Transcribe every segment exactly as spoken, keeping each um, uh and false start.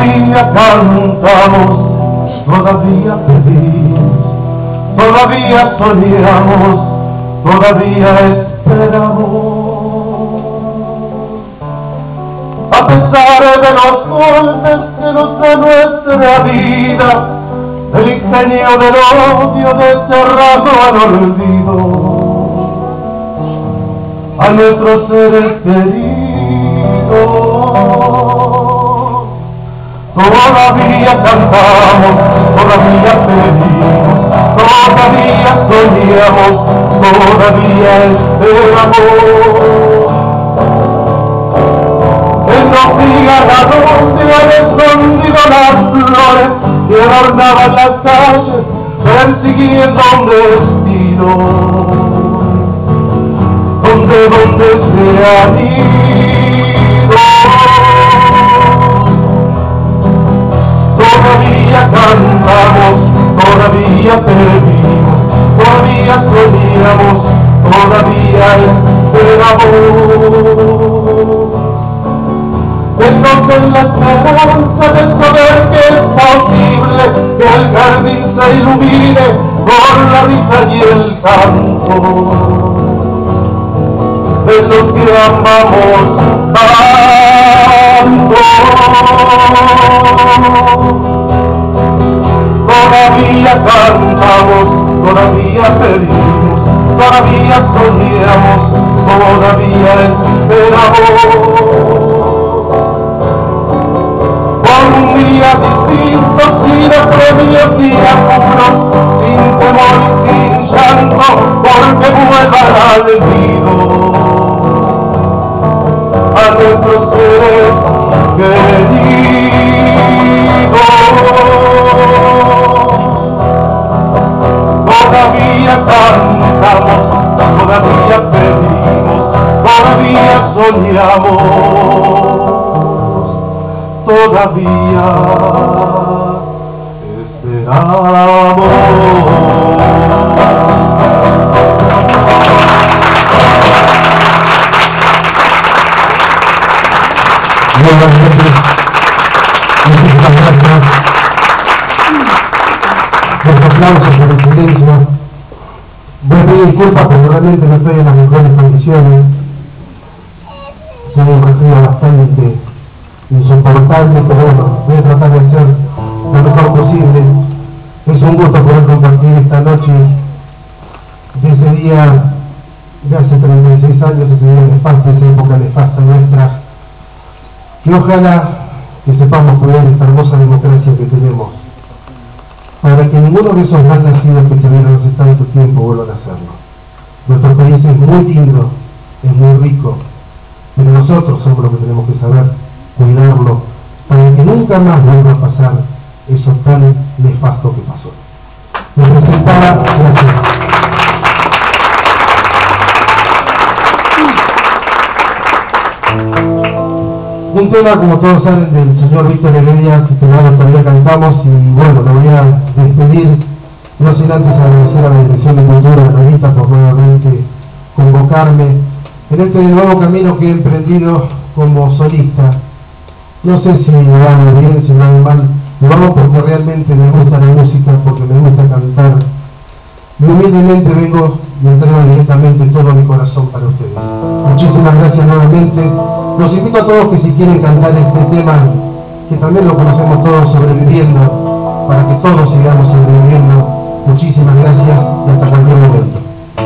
Todavía cantamos, todavía pedimos, todavía soñamos, todavía esperamos. A pesar de los golpes que nos da nuestra vida, el ingenio del odio desterrado al olvido, a nuestros seres queridos. Todavía cantamos, todavía pedimos, todavía soñamos, todavía esperamos. Que nos digan a dónde han escondido las flores que adornaban las calles, persiguiendo un destino, donde, donde se han ido. Todavía cantamos, todavía pedimos, todavía soñamos, todavía esperamos. Entonces la esperanza de saber que es posible que el jardín se ilumine por la risa y el canto de los que amamos tanto. Todavía cantamos, todavía pedimos, todavía soñamos, todavía esperamos. Por un día distinto, sin premios ni apuros, sin temor y sin llanto, porque vuelvan al olvido a nuestros seres queridos. Todavía cantamos, todavía pedimos, todavía soñamos, todavía esperamos. Nuevamente, muchísimas gracias. Los aplausos por el silencio. Voy a pedir disculpas porque realmente no estoy en las mejores condiciones. Soy un resfrío bastante insoportable, pero bueno, voy a tratar de hacer lo mejor posible. Es un gusto poder compartir esta noche de ese día de hace treinta y seis años, ese día nefasto, esa época nefasta nuestra, que ojalá que sepamos cuidar esta hermosa democracia que tenemos, para que ninguno de esos mal nacidos que tuvieron hace tanto tiempo vuelvan a hacerlo. Nuestro país es muy lindo, es muy rico, pero nosotros somos los que tenemos que saber cuidarlo, para que nunca más vuelva a pasar eso tan nefasto que pasó. Me presentaba, gracias. Un tema, como todos saben, del señor Víctor Heredia, que todavía cantamos, y bueno, lo voy a despedir, no sin antes agradecer a la Dirección de Cultura de Revista por nuevamente convocarme en este nuevo camino que he emprendido como solista. No sé si me va bien, si me va mal, lo hago porque realmente me gusta la música, porque me gusta cantar. Y humildemente vengo y entrego directamente todo mi corazón para ustedes. Muchísimas gracias nuevamente. Los invito a todos que si quieren cantar este tema, que también lo conocemos todos, Sobreviviendo, para que todos sigamos sobreviviendo. Muchísimas gracias y hasta cualquier momento.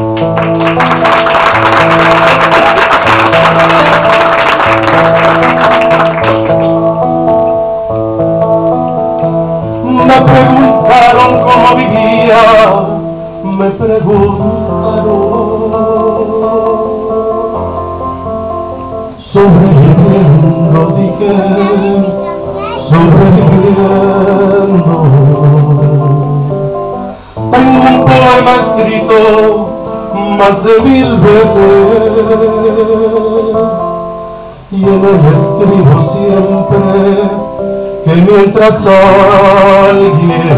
Me preguntaron cómo vivía, me preguntaron. Sobreviviendo, dije, sobreviviendo. Tengo un poema escrito más de mil veces, y en él escribo siempre que mientras alguien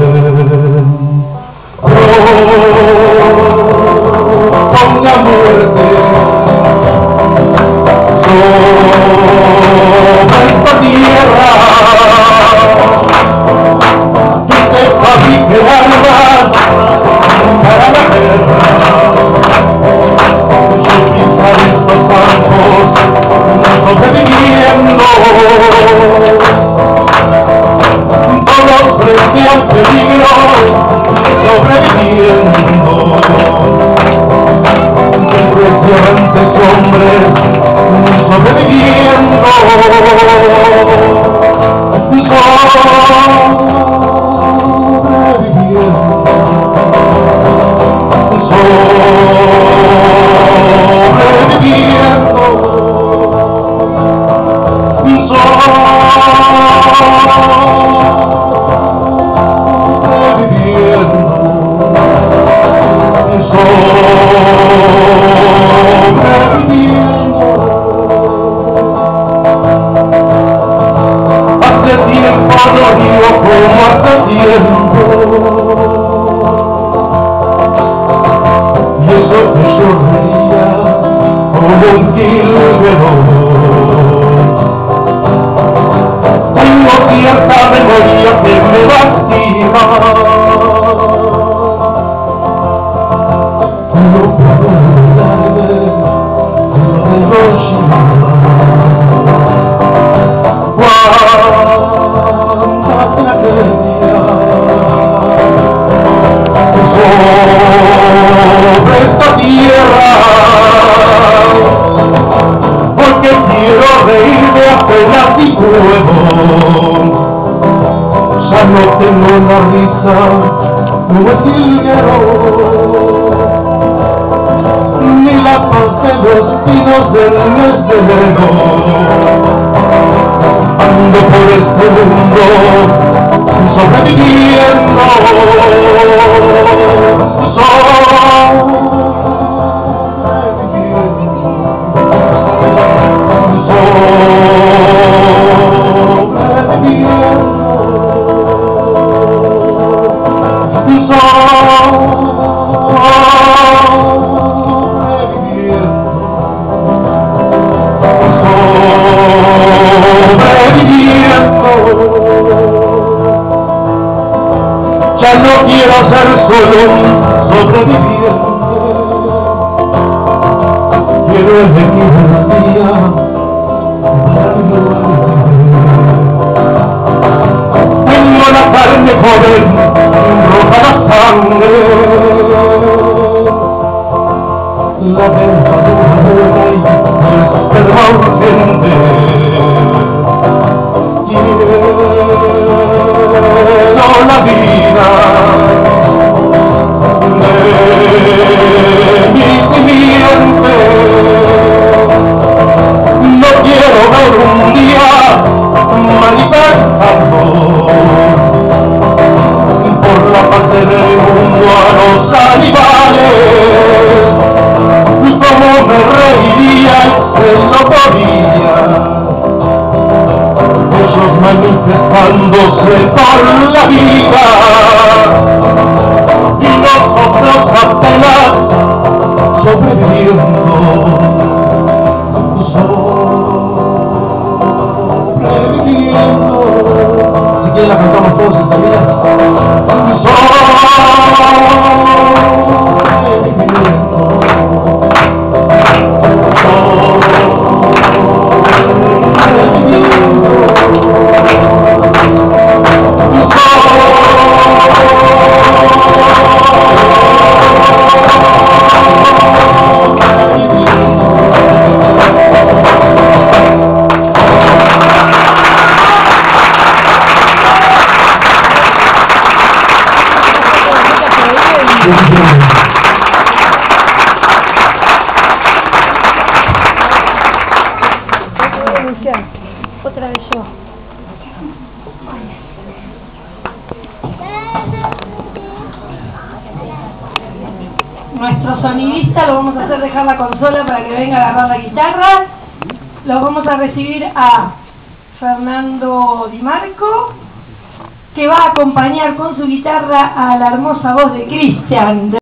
ponga muerte sobre esta tierra, Tengo cierta memoria que me lastima. No puedo olvidarme de Hiroshima. Cuánta tragedia sobre esta tierra. Quiero reírme apenas si puedo. Ya no tengo la risa como el jilguero, ni la paz de los pinos del mes de enero. Ando por este mundo sobreviviendo. Ya no quiero ser solo un sobreviviente, quiero elegir el día para vivir. Tengo la carne joven, roja la sangre, la dentadura nueva y el esperma urgente. La vida de mi simiente. No quiero ver un día manifestando por la paz del mundo a los animales. Como me reiría en lo podía, ellos manifestándose por la vida, y nosotros apenas sobreviviendo, sobreviviendo. Si quieren la cantamos todos esta vida. Otra vez yo. Nuestro sonidista lo vamos a hacer dejar la consola para que venga a agarrar la guitarra. Lo vamos a recibir a Fernando Di Marco, que va a acompañar con su guitarra a la hermosa voz de Cristian.